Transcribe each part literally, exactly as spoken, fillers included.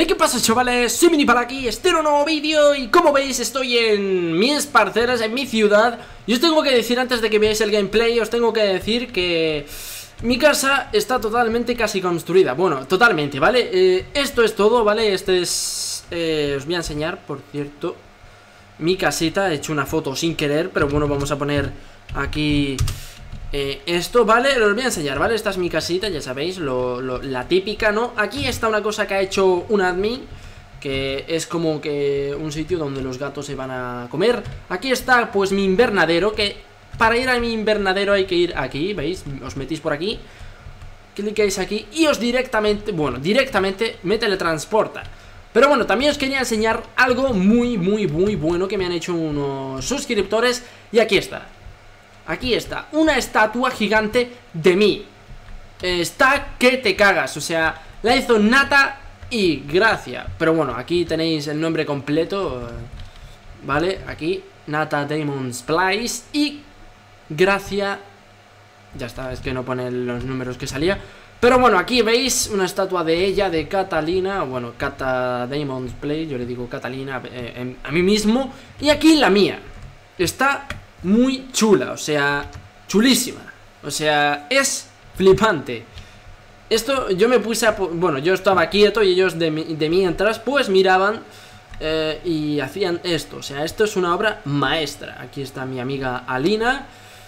Hey, ¿qué pasa, chavales? Soy Mini para aquí, este es un nuevo vídeo. Y como veis estoy en mis parcelas, en mi ciudad. Y os tengo que decir, antes de que veáis el gameplay, os tengo que decir que mi casa está totalmente casi construida. Bueno, totalmente, ¿vale? Eh, esto es todo, ¿vale? Este es... Eh, os voy a enseñar, por cierto, mi casita. He hecho una foto sin querer, pero bueno, vamos a poner aquí... Eh, esto, ¿vale? Os voy a enseñar, ¿vale? Esta es mi casita, ya sabéis, lo, lo, la típica, ¿no? Aquí está una cosa que ha hecho un admin, que es como que un sitio donde los gatos se van a comer. Aquí está, pues, mi invernadero, que para ir a mi invernadero hay que ir aquí, ¿veis? Os metís por aquí, clicáis aquí y os directamente, bueno, directamente me teletransporta. Pero bueno, también os quería enseñar algo muy, muy, muy bueno que me han hecho unos suscriptores. Y aquí está. Aquí está, una estatua gigante de mí. Está que te cagas, o sea, la hizo Nata y Gracia. Pero bueno, aquí tenéis el nombre completo, ¿vale? Aquí, Nata Damon Splice y Gracia. Ya está, es que no pone los números que salía. Pero bueno, aquí veis una estatua de ella, de Catalina. Bueno, Cata Damon Play, yo le digo Catalina eh, a mí mismo. Y aquí la mía. Está... muy chula, o sea, chulísima. O sea, es flipante. Esto yo me puse a... Bueno, yo estaba quieto y ellos de, mi, de mientras pues miraban eh, y hacían esto. O sea, esto es una obra maestra. Aquí está mi amiga Alina.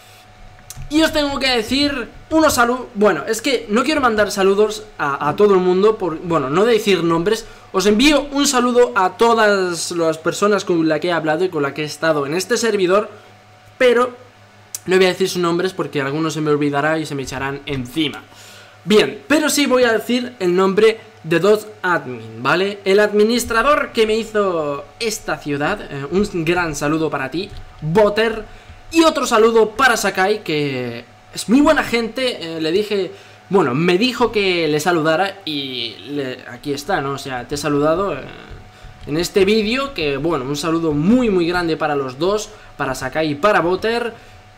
Y os tengo que decir unos saludos. Bueno, es que no quiero mandar saludos a, a todo el mundo por, bueno, no decir nombres. Os envío un saludo a todas las personas con las que he hablado y con las que he estado en este servidor. Pero no voy a decir sus nombres porque algunos se me olvidará y se me echarán encima. Bien, pero sí voy a decir el nombre de dos admin, ¿vale? El administrador que me hizo esta ciudad, eh, un gran saludo para ti, Botter. Y otro saludo para Sakai, que es muy buena gente. eh, Le dije, bueno, me dijo que le saludara y le, aquí está, ¿no? O sea, te he saludado eh, en este vídeo, que bueno, un saludo muy muy grande para los dos, para Sakai y para Botter.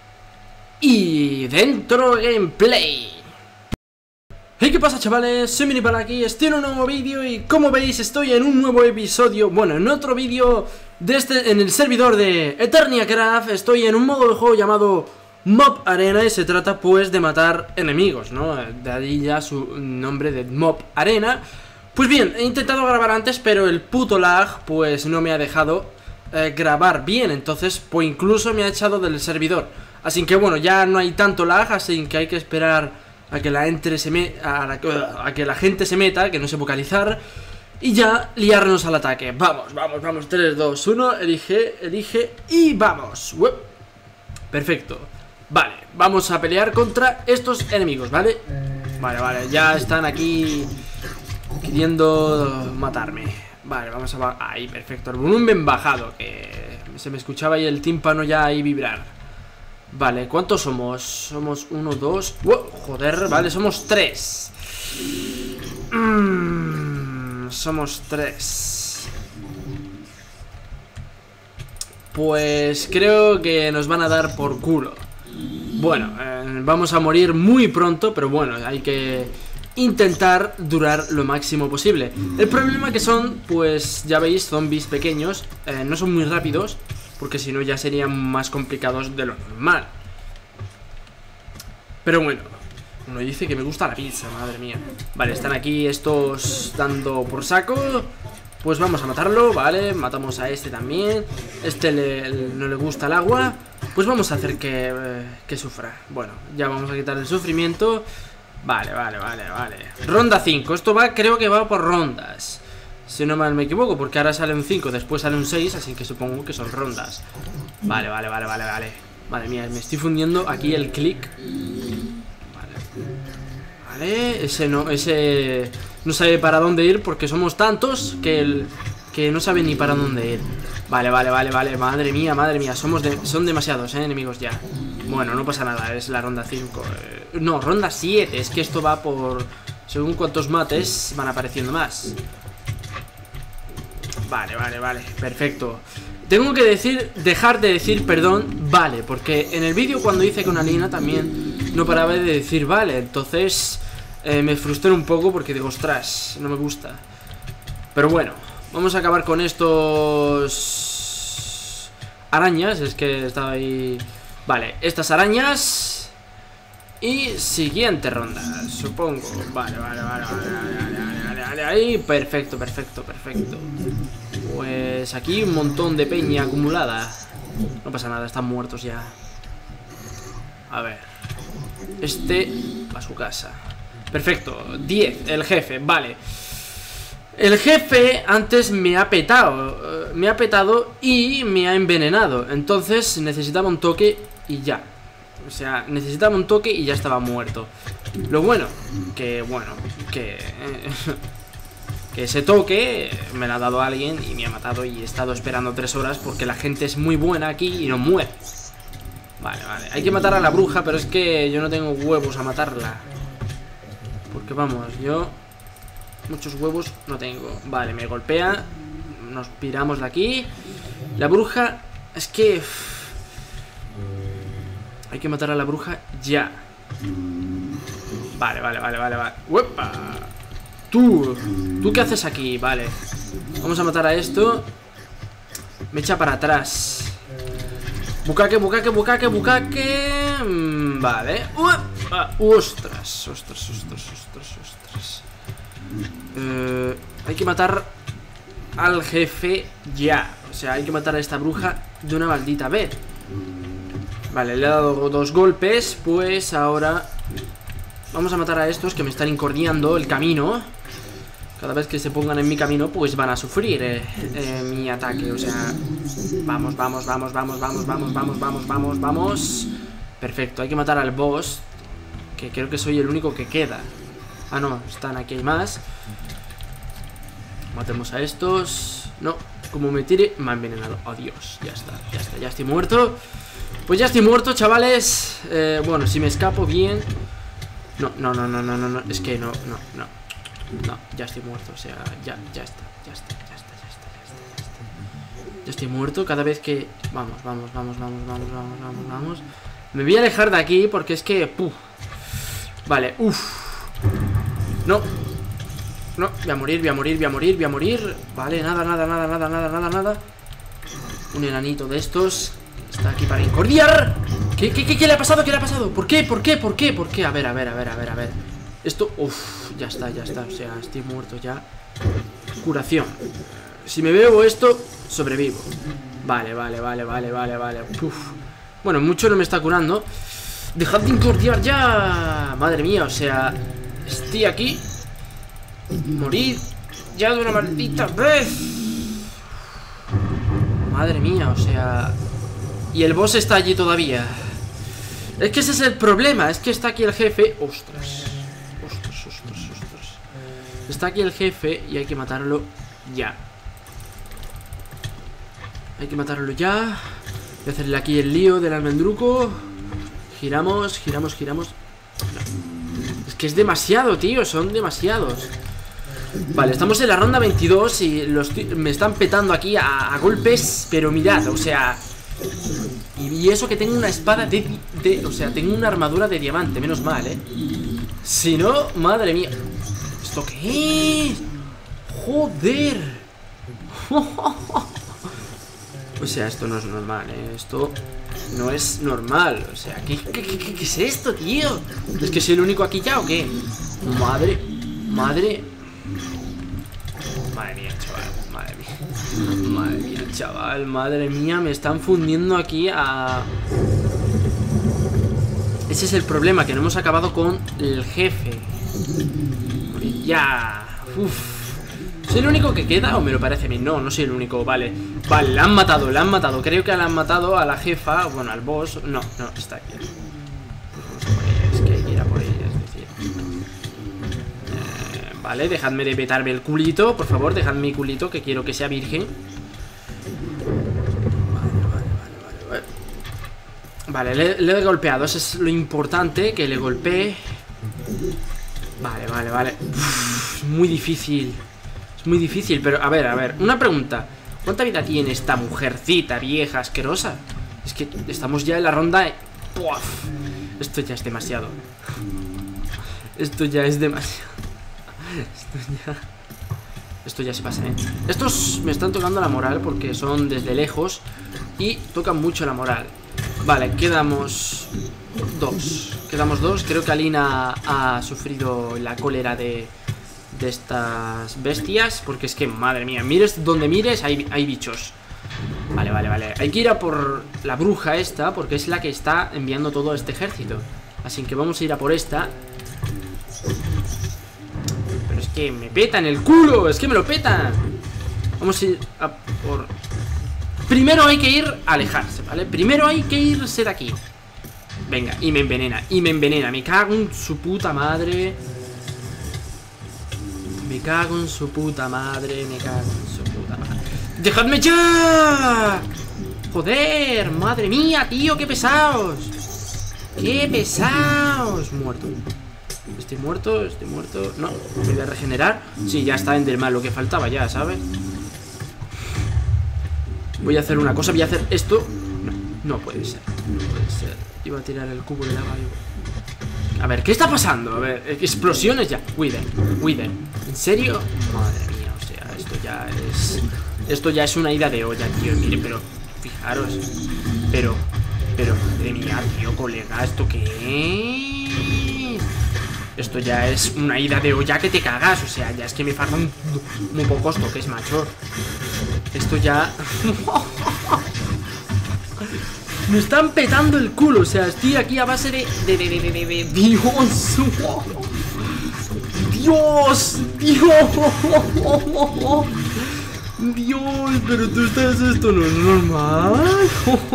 Y dentro gameplay. Hey, ¿qué pasa, chavales? Soy Mini para aquí, estoy en un nuevo vídeo y como veis estoy en un nuevo episodio, bueno, en otro vídeo de este, en el servidor de Eternia Craft. Estoy en un modo de juego llamado Mob Arena y se trata pues de matar enemigos, ¿no? De ahí ya su nombre de Mob Arena. Pues bien, he intentado grabar antes, pero el puto lag pues no me ha dejado eh, grabar bien. Entonces, pues incluso me ha echado del servidor. Así que bueno, ya no hay tanto lag, así que hay que esperar a que la, entre se me, a, la, a que la gente se meta, que no sé vocalizar, y ya liarnos al ataque. Vamos, vamos, vamos, tres, dos, uno, elige, elige y vamos. Uep. Perfecto. Vale, vamos a pelear contra estos enemigos, ¿vale? Vale, vale, ya están aquí queriendo matarme. Vale, vamos a... Ahí, perfecto, el volumen bajado, que se me escuchaba ahí el tímpano ya ahí vibrar. Vale, ¿cuántos somos? Somos uno, dos... ¡Wow! Joder, vale, somos tres. mm, Somos tres. Pues creo que nos van a dar por culo. Bueno, eh, vamos a morir muy pronto, pero bueno, hay que intentar durar lo máximo posible. El problema que son, pues ya veis, zombies pequeños, eh, no son muy rápidos, porque si no ya serían más complicados de lo normal. Pero bueno, uno dice que me gusta la pizza, madre mía. Vale, están aquí estos dando por saco. Pues vamos a matarlo, vale, matamos a este también. Este le, le, no le gusta el agua. Pues vamos a hacer que, eh, que sufra. Bueno, ya vamos a quitar el sufrimiento. Vale, vale, vale, vale. Ronda cinco, esto va, creo que va por rondas, si no mal me equivoco, porque ahora sale un cinco, después sale un seis, así que supongo que son rondas. Vale, vale, vale, vale, vale. Madre mía, me estoy fundiendo aquí el clic. Vale. Vale, ese no, ese no sabe para dónde ir porque somos tantos que el que no sabe ni para dónde ir. Vale, vale, vale, vale, madre mía, madre mía, somos de, son demasiados, eh, enemigos ya. Bueno, no pasa nada, es la ronda cinco. eh, No, ronda siete, es que esto va por... según cuántos mates van apareciendo más. Vale, vale, vale, perfecto. Tengo que decir, dejar de decir perdón, vale, porque en el vídeo cuando hice con Alina también no paraba de decir vale. Entonces eh, me frustré un poco porque digo, ostras, no me gusta. Pero bueno, vamos a acabar con estos arañas. Es que estaba ahí. Vale, estas arañas. Y siguiente ronda, supongo. Vale, vale, vale, vale, vale, vale, vale, vale. Ahí, perfecto, perfecto, perfecto. Pues aquí un montón de peña acumulada. No pasa nada, están muertos ya. A ver. Este va a su casa. Perfecto, diez, el jefe, vale. El jefe antes me ha petado. Me ha petado y me ha envenenado. Entonces necesitaba un toque y ya. O sea, necesitaba un toque y ya estaba muerto. Lo bueno, que bueno, que... que ese toque me lo ha dado alguien y me ha matado. Y he estado esperando tres horas porque la gente es muy buena aquí y no muere. Vale, vale, hay que matar a la bruja, pero es que yo no tengo huevos a matarla. Porque vamos, yo... muchos huevos no tengo. Vale, me golpea. Nos piramos de aquí. La bruja, es que... hay que matar a la bruja ya. Vale, vale, vale, vale, vale. ¡Uepa! Tú, ¿tú qué haces aquí? Vale. Vamos a matar a esto. Me echa para atrás. Bucaque, bucaque, bucaque, bucaque. Mm, vale. ¡Uepa! ¡Ostras! ¡Ostras, ostras, ostras, ostras! Eh, hay que matar al jefe ya. O sea, hay que matar a esta bruja de una maldita vez. Vale, le he dado dos golpes. Pues ahora vamos a matar a estos que me están incordiando el camino. Cada vez que se pongan en mi camino, pues van a sufrir eh, eh, mi ataque. O sea, vamos, vamos, vamos, vamos, vamos, vamos, vamos, vamos, vamos, vamos. Perfecto, hay que matar al boss, que creo que soy el único que queda. Ah, no, están aquí, hay más. Matemos a estos. No, como me tire, me ha envenenado. Adiós, ya está, ya está, ya estoy muerto. Pues ya estoy muerto, chavales. eh, Bueno, si me escapo bien. No, no, no, no, no, no, no. Es que no, no, no. No, ya estoy muerto, o sea, ya, ya está, ya está, ya está, ya está, ya está, ya está. Ya estoy muerto cada vez que... Vamos, vamos, vamos, vamos, vamos, vamos, vamos, vamos. Me voy a alejar de aquí porque es que... Puf. Vale, uff. No. No, voy a morir, voy a morir, voy a morir, voy a morir. Vale, nada, nada, nada, nada, nada, nada, nada. Un enanito de estos está aquí para incordiar. ¿Qué, qué, qué, qué le ha pasado? ¿Qué le ha pasado? ¿Por qué? ¿Por qué? ¿Por qué? ¿Por qué? A ver, a ver, a ver, a ver, a ver. Esto, uff, ya está, ya está. O sea, estoy muerto ya. Curación. Si me bebo esto, sobrevivo. Vale, vale, vale, vale, vale, vale. Uf. Bueno, mucho no me está curando. Dejad de incordiar ya. Madre mía, o sea, estoy aquí. Morid ya de una maldita vez. Madre mía, o sea. Y el boss está allí todavía. Es que ese es el problema. Es que está aquí el jefe. Ostras. Ostras, ostras, ostras. Está aquí el jefe y hay que matarlo ya. Hay que matarlo ya. Voy a hacerle aquí el lío del almendruco. Giramos, giramos, giramos. No. Es que es demasiado, tío. Son demasiados. Vale, estamos en la ronda veintidós y los me están petando aquí a, a golpes. Pero mirad, o sea... Y, y eso que tengo una espada de, de... O sea, tengo una armadura de diamante. Menos mal, ¿eh? Si no, madre mía. ¿Esto qué es? Joder. O sea, esto no es normal, ¿eh? Esto no es normal. O sea, ¿qué, qué, qué, qué es esto, tío? ¿Es que soy el único aquí ya o qué? Madre, madre. Madre mía, chaval. Madre mía. Madre mía, chaval. Madre mía, me están fundiendo aquí a... Ese es el problema, que no hemos acabado con el jefe. Ya. Uff. ¿Soy el único que queda o me lo parece a mí? No, no soy el único, vale. Vale, la han matado, la han matado. Creo que la han matado a la jefa. Bueno, al boss. No, no, está aquí. Pues vamos a por ella, es que hay que ir a por ella, es decir. Eh, vale, dejadme de petarme el culito. Por favor, dejadme mi culito, que quiero que sea virgen. Vale, vale, vale, vale. Vale, le, le he golpeado. Eso es lo importante, que le golpee. Vale, vale, vale. Uf, muy difícil. Muy difícil, pero a ver, a ver, una pregunta. ¿Cuánta vida tiene esta mujercita vieja asquerosa? Es que estamos ya en la ronda. ¡Puaf! Esto ya es demasiado. Esto ya es demasiado. Esto ya... Esto ya se pasa, ¿eh? Estos me están tocando la moral porque son desde lejos y tocan mucho la moral. Vale, quedamos dos. Quedamos dos. Creo que Alina ha sufrido la cólera de, de estas bestias. Porque es que, madre mía, mires donde mires, hay, hay bichos. Vale, vale, vale. Hay que ir a por la bruja esta, porque es la que está enviando todo este ejército. Así que vamos a ir a por esta. Pero es que me petan el culo. Es que me lo petan. Vamos a ir a por... Primero hay que ir a alejarse, ¿vale? Primero hay que irse de aquí. Venga, y me envenena, y me envenena. Me cago en su puta madre. Me cago en su puta madre. Me cago en su puta madre. ¡Dejadme ya! Joder, madre mía, tío, qué pesados. Qué pesados. Muerto. Estoy muerto, estoy muerto. No, me voy a regenerar. Sí, ya está Enderman, lo que faltaba ya, ¿sabes? Voy a hacer una cosa, voy a hacer esto. No, no puede ser, no puede ser. Iba a tirar el cubo de lava. A ver, ¿qué está pasando? A ver, explosiones ya. Wither, Wither. ¿En serio? Madre mía, o sea, esto ya es... Esto ya es una ida de olla, tío. Mire, pero, fijaros. Pero, pero, madre mía, tío, colega, ¿esto qué es? Esto ya es una ida de olla que te cagas. O sea, ya es que me faltan muy pocos toques, macho. Esto ya... Me están petando el culo. O sea, estoy aquí a base de... de, de, de, de, de, de... Dios. Dios. Dios. Dios, pero tú estás... Esto no es normal.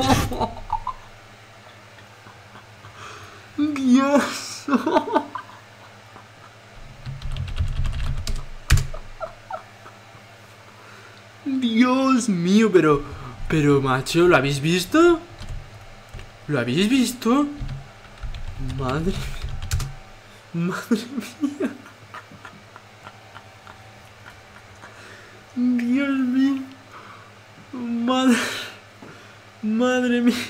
Dios. Dios mío, pero... Pero, macho, ¿lo habéis visto? ¿Lo habéis visto? Madre... Madre mía. Dios mío. Madre... Madre mía.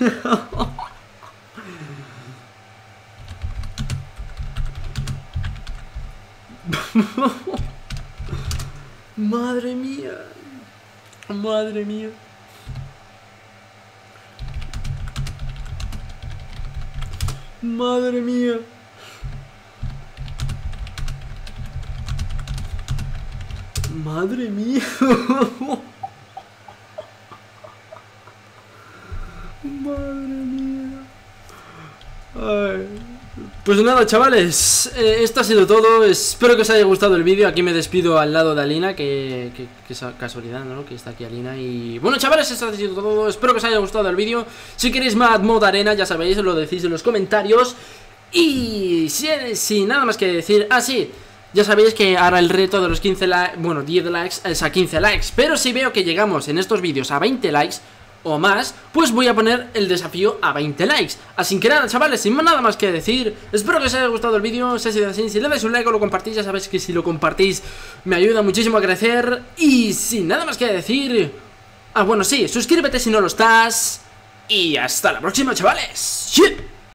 Madre mía. Madre mía. Madre mía. Madre mía. Madre mía. Ay. Pues nada, chavales, eh, esto ha sido todo. Espero que os haya gustado el vídeo. Aquí me despido al lado de Alina, que, que, que es casualidad, ¿no? Que está aquí Alina. Y bueno, chavales, esto ha sido todo. Espero que os haya gustado el vídeo. Si queréis más mod arena, ya sabéis, lo decís en los comentarios. Y sin, sin nada más que decir. Ah, sí, ya sabéis que ahora el reto de los quince likes, bueno, diez likes es a quince likes. Pero si veo que llegamos en estos vídeos a veinte likes o más, pues voy a poner el desafío a veinte likes. Así que nada, chavales, sin nada más que decir, espero que os haya gustado el vídeo. Si ha sido así, si le dais un like o lo compartís, ya sabéis que si lo compartís me ayuda muchísimo a crecer. Y sin nada más que decir, ah, bueno, sí, suscríbete si no lo estás. Y hasta la próxima, chavales. ¡Sí!